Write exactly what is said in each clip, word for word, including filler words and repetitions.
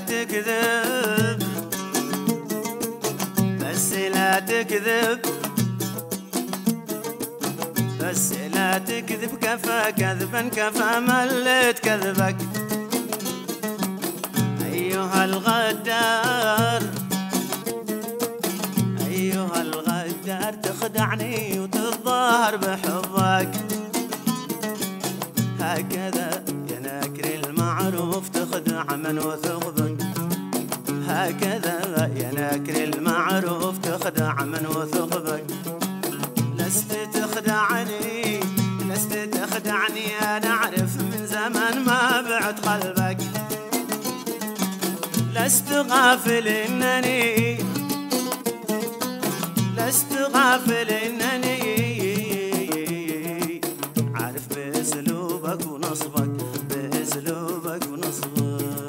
تكذب بس لا تكذب بس لا تكذب كفى كذبا كفى ملت كذبك أيها الغدار أيها الغدار تخدعني وتتظاهر بحبك هكذا يا ناكر المعروف تخدع من وثق بك هكذا يا ناكر المعروف تخدع من وثق بك لست تخدعني لست تخدعني أنا أعرف من زمان ما بعت قلبك لست غافل إنني لست غافل إنني عارف بأسلوبك ونصبك بأسلوبك ونصبك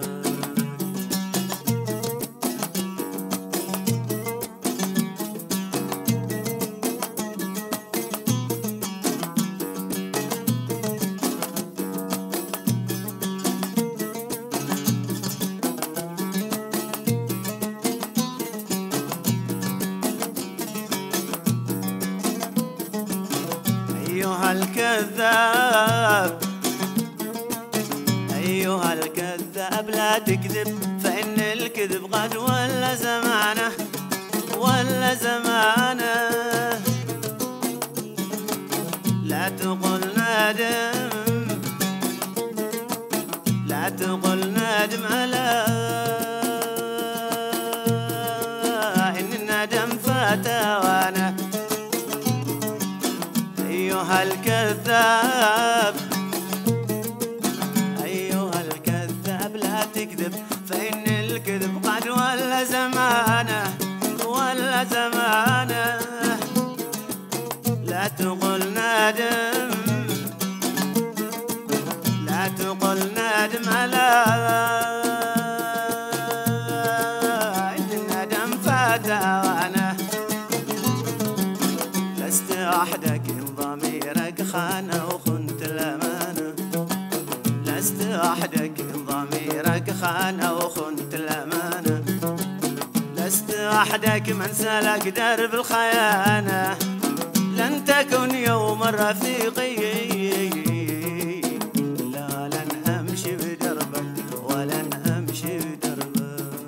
أيها الكذاب أيها الكذاب لا تكذب فإن الكذب قد ولا زمانه ولا زمانه لا تقل نادم لا تقل نادم على إن الندم فات وانا أيها الكذاب أيها الكذاب لا تكذب فإن الكذب قد ولا زمانه ولا زمانه لا تقل نادم لا تقل نادم على إن الندم فات وانا لست وحدك ضميرك خان وخنت الأمانة لست وحدك ضميرك خان وخنت الأمانة لست وحدك من سلك درب الخيانة لن تكن يوما رفيقي لا لن أمشي بدربك ولن أمشي بدربك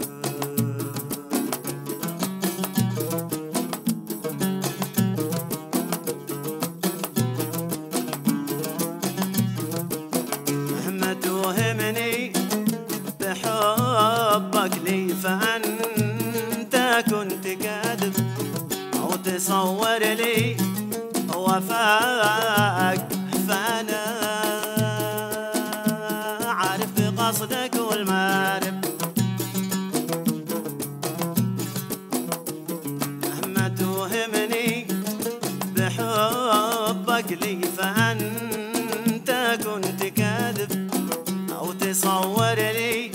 توهمني بحبك لي فأنت كنت كاذب أو تصور لي وفاك فأنا عارف بقصدك والمارب مهما توهمني بحبك لي فأنت كنت كاذب أو تصور لي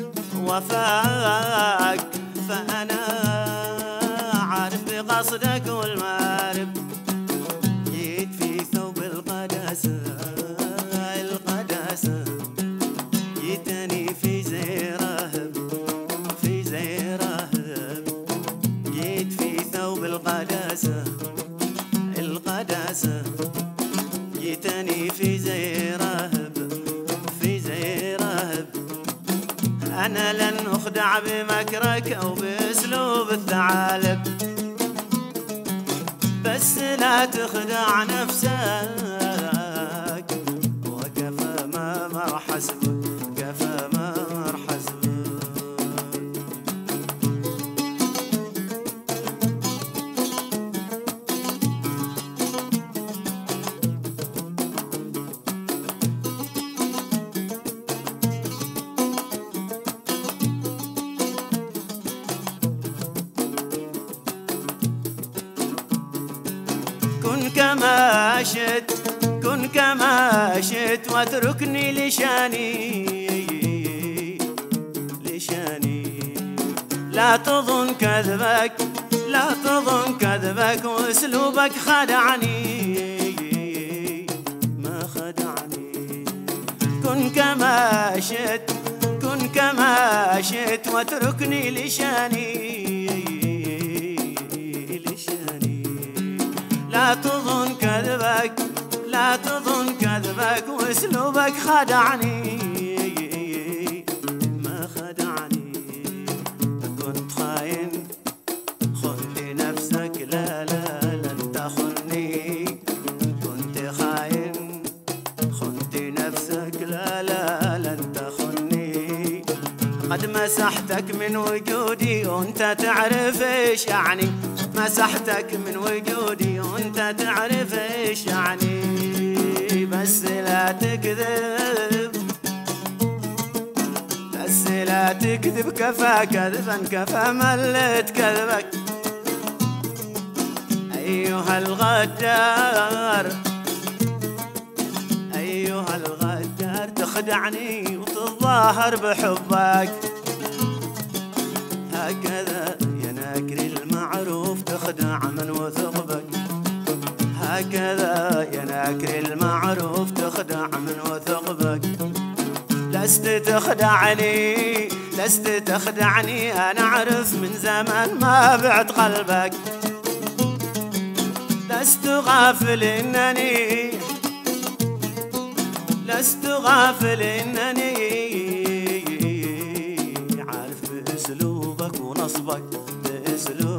وفاك فأنا عارف بقصدك والمارب جيت في ثوب القداسة القداسة جيتني في زي راهب في زي راهب جيت في ثوب القداسة القداسة جيتني في زي راهب أنا لن أخدع بمكرك أو بأسلوب الثعالب بس لا تخدع نفسك وكفى ما مر حسبك كفى ما مر حسبك كن كما شئت كن كما شئت واتركني لشاني لشاني لا تظن كذبك لا تظن كذبك واسلوبك خدعني ما خدعني كن كما شئت كن تكن كما شئت واتركني لشاني لشاني. لا تظن كذبك لا تظن كذبك واسلوبك خدعني ما خدعني. كنت خاين خنت نفسك لا لا لن تخني. كنت خاين خنت نفسك لا لا لن تخني. قد مسحتك من وجودي وانت تعرف ايش يعني. مسحتك من وجودي وانت تعرف ايش يعني. بس لا تكذب بس لا تكذب كفى كذبا كفى ملت كذبك. أيها الغدار أيها الغدار تخدعني وتتظاهر بحبك. هكذا يا ناكر المعروف تخدع من وثق بك. هكذا يا ناكر المعروف تخدع من وثق بك. لست تخدعني لست تخدعني أنا أعرف من زمان ما بعت قلبك. لست غافل إنني لست غافل إنني عارف بأسلوبك ونصبك بأسلوبك